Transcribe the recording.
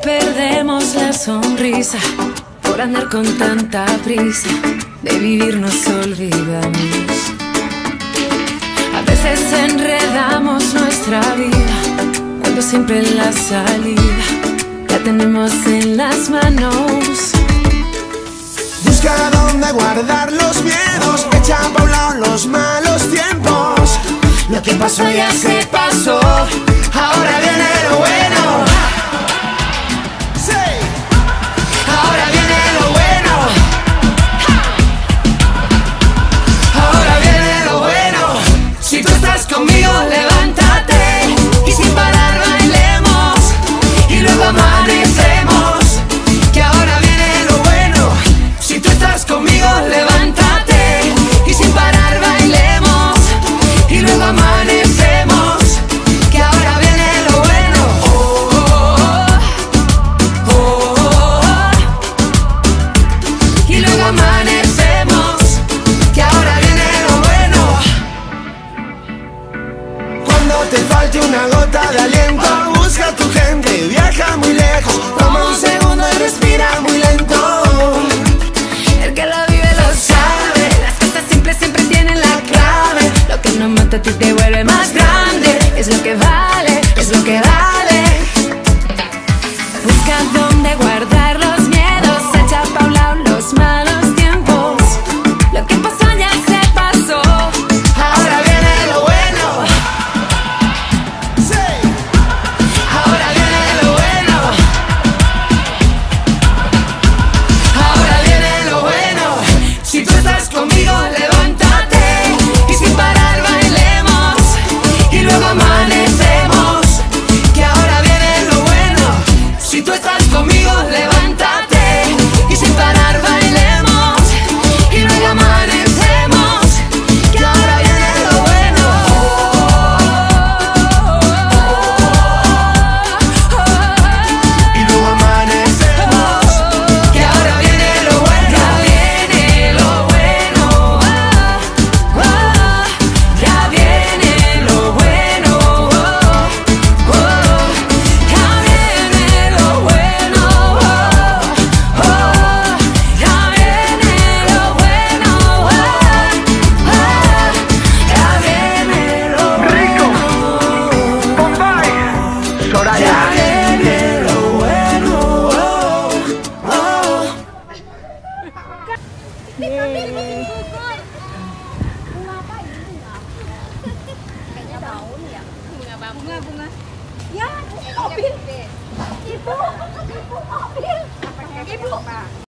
perdemos la sonrisa por andar con tanta prisa. De vivir nos olvidamos. A veces enredamos nuestra vida cuando siempre la salida la tenemos en las manos. Busca dónde guardar los miedos, echa pa' un lado los malos tiempos. Lo que pasó ya se pasó, ahora viene lo bueno. Sí. Ahora viene lo bueno. Ahora viene lo bueno. Si tú estás conmigo, levántate y sin parar bailemos y luego amanecemos. Que ahora viene lo bueno. Si tú estás conmigo, levántate y sin parar bailemos y luego amanecemos. Que ahora viene lo bueno. Y luego amanecemos. Que ahora viene lo bueno. Cuando te falte una gota de aliento, busca a tu gente, viaja muy lejos, toma un segundo y respira muy lento. El que lo vive lo sabe. Las cosas simples siempre tienen la clave. Lo que no mata a ti te vuelve más grande. Es lo que vale, es lo que vale. Busca dónde guardar los miedos, echa pa' un lado los malos tiempos. Lo que pasó ya se pasó. Ahora viene lo bueno. Sí. Ahora viene lo bueno. Ahora viene lo bueno. Si tú estás conmigo, levántate y sin parar bailemos y luego amanecemos. Que ahora viene lo bueno. Si tú estás conmigo, levántate y sin parar bailemos y luego amanecemos. Que ahora viene lo bueno. Y luego amanecemos. Que ahora viene lo bueno. Ya viene lo bueno. Ya viene lo bueno. Ya viene lo bueno. Ya viene lo bueno. Ya viene lo Rico, Bombay, Soraya. Ya viene lo bueno. Bunga. Ya, mobil. Ibu mobil. Ibu.